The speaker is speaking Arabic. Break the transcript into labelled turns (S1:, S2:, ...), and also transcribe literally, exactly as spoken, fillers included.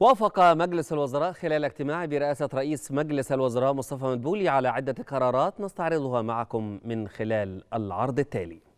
S1: وافق مجلس الوزراء خلال اجتماع برئاسة رئيس مجلس الوزراء مصطفى مدبولي على عدة قرارات نستعرضها معكم من خلال العرض التالي.